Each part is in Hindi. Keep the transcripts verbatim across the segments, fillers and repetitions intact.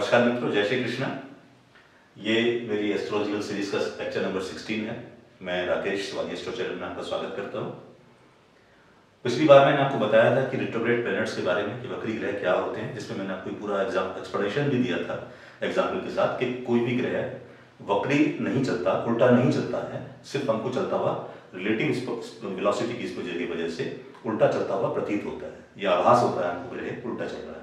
नमस्कार मित्रों, जय श्री कृष्णा। ये मेरी एस्ट्रोलॉजिकल सीरीज का लेक्चर नंबर सोलह है। मैं राकेश शिवाजी एस्ट्रो चैनल में आपका स्वागत करता हूँ। पिछली बार मैंने आपको बताया था कि रिट्रोग्रेड प्लैनेट्स के बारे में कि वक्री ग्रह क्या होते हैं, जिसमें मैंने आपको पूरा एक्सप्लेनेशन भी दिया था एग्जाम्पल के साथ कि कोई भी ग्रह वक्री नहीं चलता, उल्टा नहीं चलता है, सिर्फ हमको चलता हुआ रिलेटिव वेलोसिटी की स्पीड की वजह से उल्टा चलता हुआ प्रतीत होता है या आभास होता है हमको ग्रह उल्टा चल रहा है।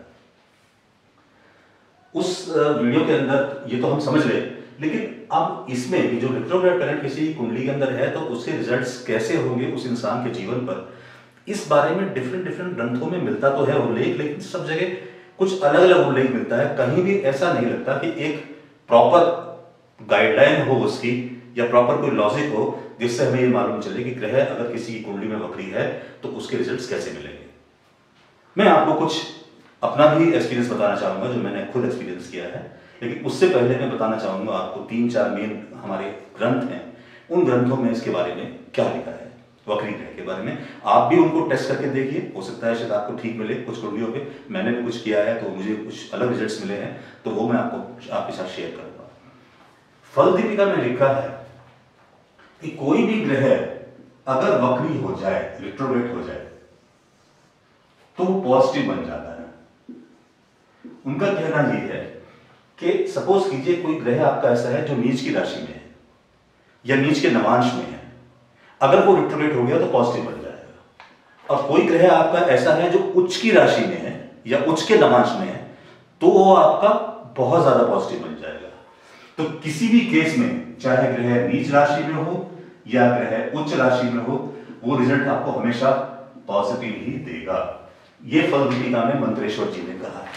उस वीडियो के अंदर ये तो हम समझ गए, लेकिन अब इसमें जो रिट्रोग्रेड प्लैनेट किसी कुंडली के अंदर है तो उसके रिजल्ट्स कैसे होंगे उस इंसान के जीवन पर, इस बारे में डिफरेंट डिफरेंट ग्रंथों में मिलता तो है उल्लेख, लेकिन सब जगह कुछ अलग अलग उल्लेख मिलता है। कहीं भी ऐसा नहीं लगता कि एक प्रॉपर गाइडलाइन हो उसकी या प्रॉपर कोई लॉजिक हो जिससे हमें ये मालूम चले कि ग्रह अगर किसी की कुंडली में वक्री है तो उसके रिजल्ट्स कैसे मिलेंगे। मैं आपको कुछ अपना भी एक्सपीरियंस बताना चाहूंगा जो मैंने खुद एक्सपीरियंस किया है, लेकिन उससे पहले मैं बताना चाहूंगा आपको तीन चार मेन हमारे ग्रंथ हैं, उन ग्रंथों में इसके बारे में क्या लिखा है वक्री ग्रह के बारे में। आप भी उनको टेस्ट करके देखिए, हो सकता है शायद आपको ठीक मिले। कुछ कुंडलियों पे मैंने भी कुछ किया है तो मुझे कुछ अलग रिजल्ट्स मिले हैं, तो वो मैं आपको आपके साथ शेयर करूंगा। फल दीपिका में लिखा है कि कोई भी ग्रह अगर वक्री हो जाए, रिट्रोग्रेड हो जाए, तो वो पॉजिटिव बन जाता है। उनका कहना यह है कि सपोज कीजिए कोई ग्रह आपका ऐसा है जो नीच की राशि में है या नीच के नवांश में है, अगर वो रिट्रोग्रेड हो गया तो पॉजिटिव बन जाएगा। और कोई ग्रह आपका ऐसा है जो उच्च की राशि में है या उच्च के नवांश में है, तो वो आपका बहुत ज्यादा पॉजिटिव बन जाएगा। तो किसी भी केस में चाहे ग्रह नीच राशि में हो या ग्रह उच्च राशि में हो, वो रिजल्ट आपको हमेशा पॉजिटिव ही देगा। ये फल दीपिका में मंत्रेश्वर जी ने कहा है।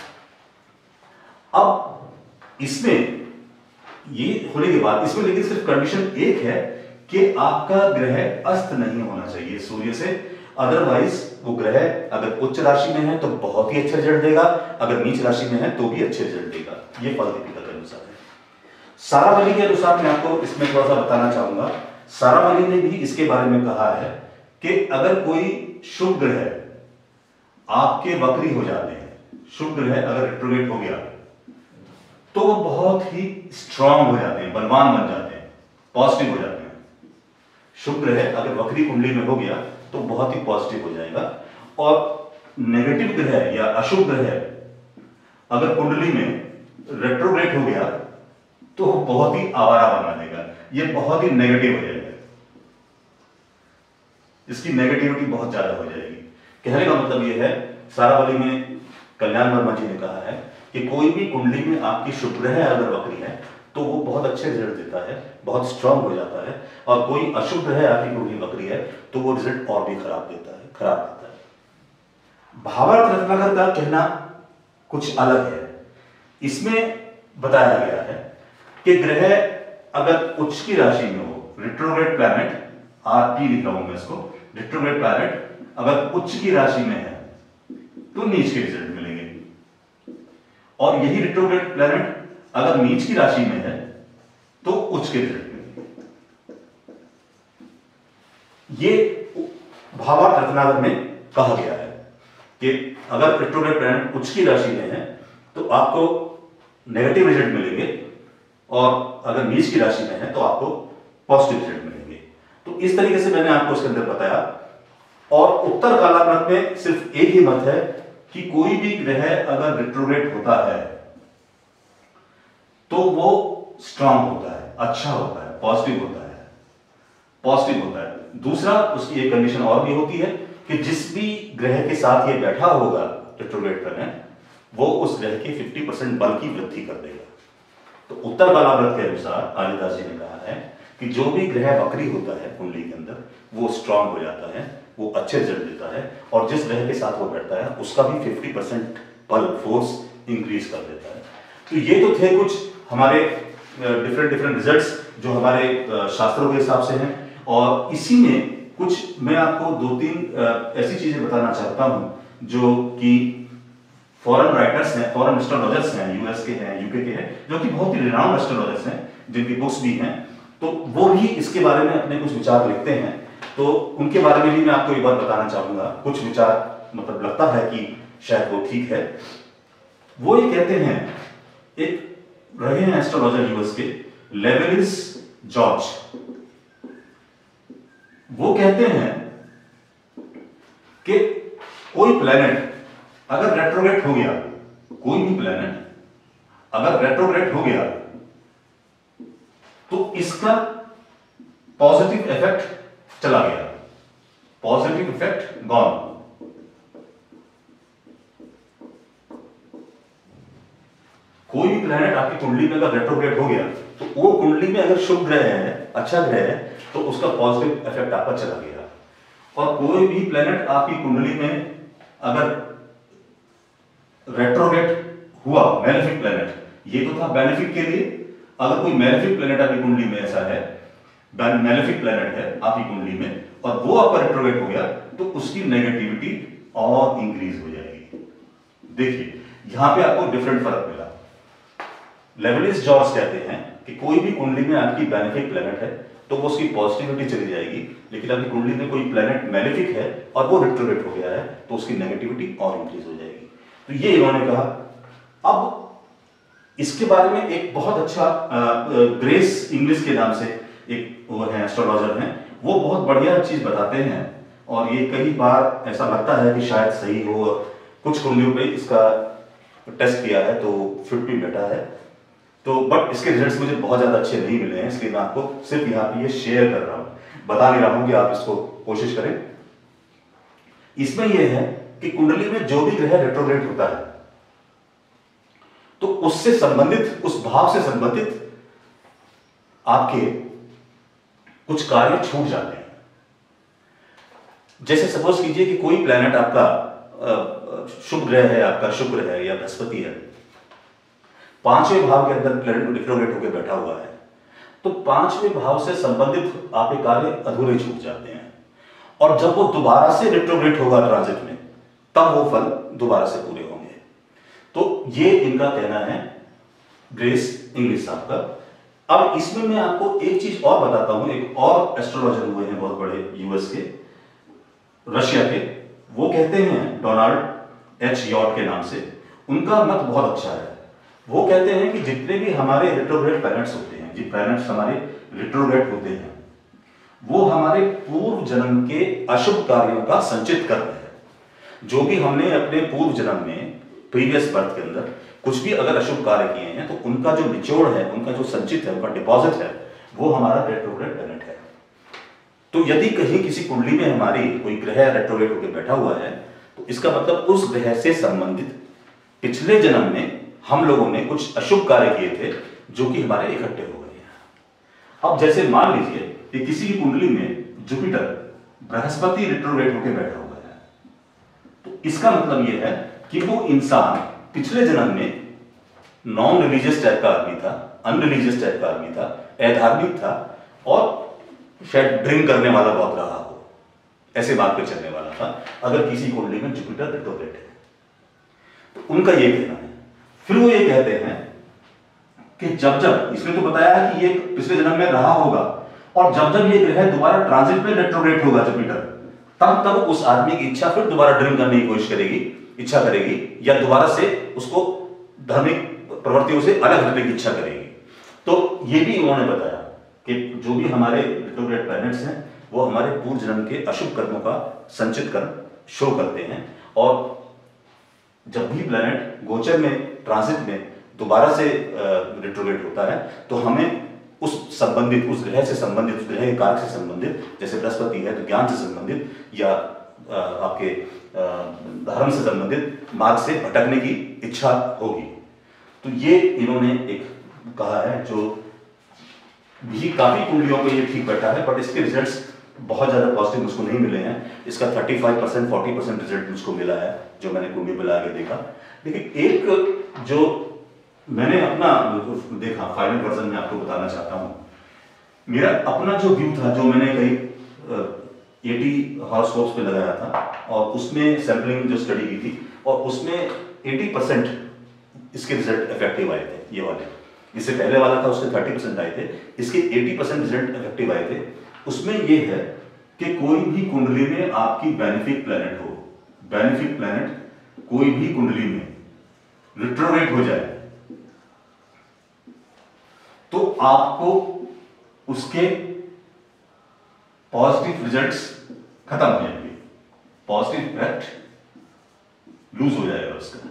अब इसमें ये होने के बाद इसमें लेकिन सिर्फ कंडीशन एक है कि आपका ग्रह अस्त नहीं होना चाहिए सूर्य से, अदरवाइज वो ग्रह अगर उच्च राशि में है तो बहुत ही अच्छे रिजल्ट देगा, अगर नीच राशि में है तो भी अच्छे रिजल्ट देगा। ये फल दीपिका के अनुसार है। सारावली के अनुसार मैं आपको इसमें थोड़ा सा बताना चाहूंगा। सारावली ने भी इसके बारे में कहा है कि अगर कोई शुभ ग्रह आपके वक्री हो जाते हैं, शुभ ग्रह अगर रिट्रोग्रेड हो गया तो वो बहुत ही स्ट्रांग हो जाते हैं, बलवान बन जाते हैं, पॉजिटिव हो जाते हैं। शुभ ग्रह अगर वक्री कुंडली में हो गया तो बहुत ही पॉजिटिव हो जाएगा। और नेगेटिव ग्रह या अशुभ ग्रह अगर कुंडली में रेट्रोग्रेड हो गया तो वो बहुत ही आवारा बना देगा, ये बहुत ही नेगेटिव हो जाएगा, इसकी नेगेटिविटी बहुत ज्यादा हो जाएगी। कहने का मतलब यह है, सारावली में कल्याण वर्मा जी ने कहा है कि कोई भी कुंडली में आपकी शुभ ग्रह अगर वक्री है तो वो बहुत अच्छे रिजल्ट देता है, बहुत स्ट्रांग हो जाता है। और कोई अशुभ ग्रह आपकी कुंडली वक्री है तो वो रिजल्ट और भी खराब देता है, खराब देता है। भावार्थ रत्नाकर का कहना कुछ अलग है। इसमें बताया गया है कि ग्रह अगर उच्च की राशि में हो, रिट्रोग्रेड प्लैनेट, आर पी लिख रहा हूं मैं इसको, रिट्रोग्रेड प्लैनेट अगर उच्च की राशि में है तो नीच के रिजल्ट मिलेंगे, और यही रिट्रोग्रेड प्लैनेट अगर नीच की राशि में है तो उच्च के रिजल्ट मिलेंगे। ये भावार्थ रत्नाकर में कहा गया है कि अगर रिट्रोग्रेड प्लैनेट उच्च की राशि में है तो आपको नेगेटिव रिजल्ट मिलेंगे, और अगर नीच की राशि में है तो आपको पॉजिटिव रिजल्ट मिलेंगे। तो इस तरीके से मैंने आपको इसके अंदर बताया। और उत्तर कालाग्रह में सिर्फ एक ही मत है कि कोई भी ग्रह अगर रिट्रोग्रेड होता है तो वो स्ट्रांग होता है, अच्छा होता है, पॉजिटिव होता है, पॉजिटिव होता है। दूसरा, उसकी एक कंडीशन और भी होती है कि जिस भी ग्रह के साथ ये बैठा होगा रिट्रोग्रेड प्लैनेट, वो उस ग्रह के पचास परसेंट बल की वृद्धि कर देगा। तो उत्तर कालाग्रह के अनुसार कालिदास जी ने कहा है कि जो भी ग्रह वक्री होता है कुंडली के अंदर वो स्ट्रांग हो जाता है, वो अच्छे रिजल्ट देता है, और जिस ग्रह के साथ वो बैठता है उसका भी पचास परसेंट बल, फोर्स इंक्रीज कर देता है। तो ये तो थे कुछ हमारे डिफरेंट डिफरेंट रिजल्ट्स जो हमारे शास्त्रों के हिसाब से हैं। और इसी में कुछ मैं आपको दो तीन ऐसी चीजें बताना चाहता हूं जो कि फॉरेन राइटर्स हैं, फॉरेन एस्ट्रोलॉजर्स हैं, यूएस के हैं, यूके के हैं, जो कि बहुत ही रिनाउंड एस्ट्रोलॉजर्स हैं, जिनकी बुक्स भी हैं, तो वो भी इसके बारे में अपने कुछ विचार लिखते हैं। तो उनके बारे में भी मैं आपको एक बार बताना चाहूंगा। कुछ विचार मतलब लगता है कि शायद वो ठीक है। वो ये कहते हैं एक रहे हैं एस्ट्रोलॉजर यूएस के लेवेलिस जॉर्ज, वो कहते हैं कि कोई प्लेनेट अगर रेट्रोग्रेड हो गया, कोई भी प्लेनेट अगर रेट्रोग्रेड हो गया तो इसका पॉजिटिव इफेक्ट चला गया, पॉजिटिव इफेक्ट गॉन। कोई भी प्लेनेट आपकी कुंडली में अगर रेट्रोग्रेड हो गया तो वो कुंडली में अगर शुभ ग्रह है, अच्छा ग्रह है, तो उसका पॉजिटिव इफेक्ट आपका चला गया। और कोई भी प्लेनेट आपकी कुंडली में अगर रेट्रोग्रेड हुआ, मैलेफिक प्लेनेट, ये तो था बेनिफिट के लिए, अगर कोई मैलेफिक प्लेनेट आपकी कुंडली में ऐसा है, मैलेफिक प्लेनेट है आपकी कुंडली में और वो आपका रेट्रोग्रेड हो गया तो उसकी नेगेटिविटी और इंक्रीज हो जाएगी। देखिए यहां पे आपको डिफरेंट फर्क मिला। लेवेलिस जॉर्ज कहते हैं कि कोई भी कुंडली में आपकी बेनिफिक प्लेनेट है तो वो उसकी पॉजिटिविटी चली जाएगी, लेकिन आपकी कुंडली में कोई प्लेनेट मैलेफिक है और वो रेट्रोग्रेड हो गया है तो उसकी नेगेटिविटी और इंक्रीज हो जाएगी। तो ये इन्होंने कहा। अब इसके बारे में एक बहुत अच्छा ग्रेस इंग्लिश के नाम से एक वो है एस्ट्रोलॉजर हैं, वो बहुत बढ़िया चीज बताते हैं और ये कई बार ऐसा लगता है कि शायद सही हो। कुछ कुंडलियों पे इसका टेस्ट किया है तो फिट भी बैठा है, तो बट इसके रिजल्ट्स मुझे बहुत ज्यादा अच्छे नहीं मिले हैं, इसलिए मैं आपको सिर्फ यहाँ पे ये शेयर कर रहा हूँ, बता नहीं रहा हूँ कि आप इसको कोशिश करें। इसमें यह है कि कुंडली में जो भी ग्रह रेट्रोग्रेड होता है तो उससे संबंधित, उस भाव से संबंधित आपके कुछ कार्य छूट जाते हैं। जैसे सपोज कीजिए कि कोई प्लेनेट आपका शुभ ग्रह है, आपका शुक्र है या बृहस्पति है, पांचवें भाव के अंदर प्लेनेट रेट्रोग्रेड होकर बैठा हुआ है, तो पांचवें भाव से संबंधित आपके कार्य अधूरे छूट जाते हैं और जब वो दोबारा से रेट्रोग्रेड होगा ट्रांजिट में तब वो फल दोबारा से पूरे होंगे। तो ये इनका कहना है, ग्रेस इंग्लिश साहब का। अब इसमें मैं आपको एक चीज और बताता हूं। एक और एस्ट्रोलॉजर हुए हैं बहुत बड़े यूएस के, रशिया के, वो कहते हैं डोनाल्ड एच यॉर्ट के नाम से, उनका मत बहुत अच्छा है। वो कहते हैं कि जितने भी हमारे रेट्रोग्रेड प्लैनेट्स होते हैं, जो प्लैनेट्स हमारे रेट्रोग्रेड होते हैं, वो हमारे पूर्व जन्म के अशुभ कार्यों का संचित कर्म है। जो भी हमने अपने पूर्व जन्म में, प्रीवियस बर्थ के अंदर कुछ भी अगर अशुभ कार्य किए हैं तो उनका जो निचोड़ है, उनका जो संचित है, उनका डिपॉजिट है, वो हमारा रेट्रोग्रेड प्लैनेट है। तो यदि कहीं किसी कुंडली में हमारी कोई ग्रह रेट्रोग्रेड होकर बैठा हुआ है तो इसका मतलब उस ग्रह से संबंधित पिछले जन्म में हम लोगों ने कुछ अशुभ कार्य किए थे जो कि हमारे इकट्ठे हो गए हैं। अब जैसे मान लीजिए कि किसी की कुंडली में जुपिटर बृहस्पति रेट्रोग्रेड होकर बैठा हुआ है, तो इसका मतलब यह है कि वो इंसान पिछले जन्म में नॉन रिलीजियस टाइप का आदमी था, अनरिलीजियस टाइप का आदमी था, अधार्मिक था और शायद ड्रिंक करने वाला बहुत रहा हो, ऐसे बात पे चलने वाला था अगर किसी कुंडली में जुपिटर रेट्रोग्रेड है। तो उनका ये कहना है। फिर वो ये कहते हैं कि जब जब, इसमें तो बताया है कि ये पिछले जन्म में रहा होगा, और जब जब ये ग्रह दोबारा ट्रांजिट में रेट्रोग्रेड होगा जुपिटर, तब तब उस आदमी की इच्छा फिर दोबारा ड्रिंक करने की कोशिश करेगी, इच्छा करेगी, या दोबारा से उसको धार्मिक प्रवृत्तियों से अलग हटने की इच्छा करेगी। तो ये भी उन्होंने बताया कि जो भी हमारे रेट्रोग्रेड प्लैनेट्स हैं वो हमारे पूर्व जन्म के अशुभ कर्मों का संचित कर्म शो करते हैं, और जब भी प्लैनेट गोचर में, ट्रांजिट में दोबारा से रेट्रोग्रेड होता है तो हमें उस संबंधित, उस ग्रह से संबंधित, उस ग्रह के कारक से संबंधित, जैसे बृहस्पति है तो ज्ञान से संबंधित या आपके धर्म से संबंधित मार्ग से भटकने की इच्छा होगी। तो ये इन्होंने एक कहा है जो भी काफी कुंडलियों पे ये ठीक बैठा है, बट इसके रिजल्ट्स बहुत ज्यादा पॉजिटिव मुझको नहीं मिले हैं। इसका पैंतीस परसेंट, चालीस परसेंट रिजल्ट मुझको मिला है जो मैंने कुंडली पे लगा के देखा। लेकिन एक जो मैंने अपना देखा फाइनल वर्जन में आपको बताना चाहता हूं। मेरा अपना जो व्यू था, जो मैंने कई अस्सी हॉरोस्कोप्स पे लगाया था और उसमें सैंपलिंग जो स्टडी की थी, और उसमें अस्सी परसेंट इसके रिजल्ट इफेक्टिव आए थे। ये वाले, इससे पहले वाला था उसके तीस परसेंट आए थे, इसके अस्सी परसेंट रिजल्ट इफेक्टिव आए थे। उसमें यह है कि कोई भी कुंडली में आपकी बेनिफिक प्लैनेट हो, बेनिफिक प्लैनेट कोई भी कुंडली में रेट्रोग्रेड हो जाए आपको उसके पॉजिटिव रिजल्ट्स खत्म हो जाएंगे, पॉजिटिव इफेक्ट लूज हो जाएगा उसका।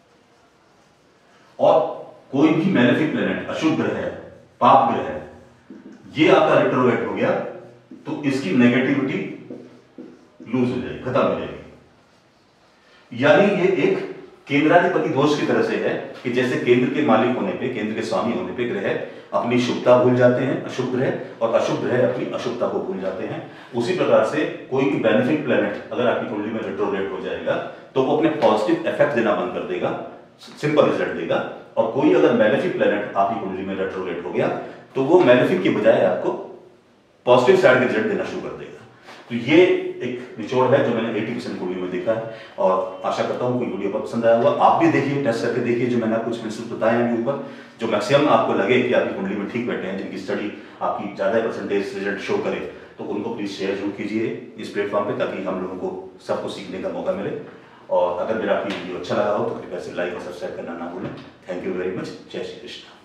और कोई भी मैलेफिक प्लैनेट, अशुभ ग्रह है, पाप ग्रह है, ये आपका रिट्रोग्रेड हो गया तो इसकी नेगेटिविटी लूज हो जाएगी, खत्म हो जाएगी। यानी ये एक केंद्राधिपति दोष की तरह से है कि जैसे केंद्र के मालिक होने पे, केंद्र के स्वामी होने पे ग्रह अपनी शुभता भूल जाते हैं, अशुभ ग्रह, और अशुभ ग्रह अपनी अशुभता को भूल जाते हैं। उसी प्रकार से कोई भी बेनिफिक प्लैनेट अगर आपकी कुंडली में रिट्रोग्रेड हो जाएगा तो वो अपने पॉजिटिव इफेक्ट देना बंद कर देगा, सिंपल रिजल्ट देगा। और कोई अगर मैलेफिक प्लैनेट आपकी कुंडली में रेट्रोग्रेड हो गया तो वो मैलेफिक की बजाय आपको पॉजिटिव साइड के रिजल्ट देना शुरू कर देगा। तो ये एक निचोड़ है जो मैंने अस्सी परसेंट कुंडली में देखा है, और आशा करता हूँ कोई वीडियो पर पसंद आया होगा। आप भी देखिए, टेस्ट करके देखिए जो मैंने आपको प्रिंसिपल बताए हैं ऊपर, जो मैक्सिमम आपको लगे कि आपकी कुंडली में ठीक बैठे हैं, जिनकी स्टडी आपकी ज्यादा परसेंटेज रिजल्ट शो करे, तो उनको प्लीज शेयर जरूर कीजिए इस प्लेटफॉर्म पे, ताकि हम लोगों को सबको सीखने का मौका मिले। और अगर मेरा आपकी वीडियो अच्छा लगा हो तो कृपया से लाइक और सब्सक्राइब करना ना भूलें। Thank you very much. जय श्री कृष्ण।